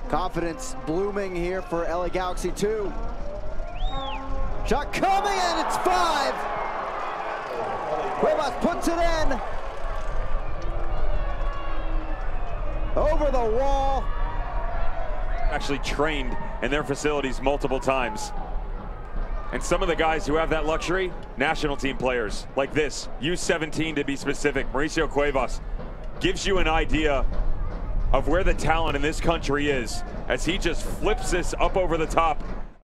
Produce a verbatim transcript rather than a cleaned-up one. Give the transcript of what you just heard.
Confidence blooming here for L A Galaxy two. Shot coming, and it's five. Cuevas puts it in. Over the wall. Actually trained in their facilities multiple times. And some of the guys who have that luxury, national team players like this, U seventeen to be specific, Mauricio Cuevas, gives you an idea of where the talent in this country is as he just flips this up over the top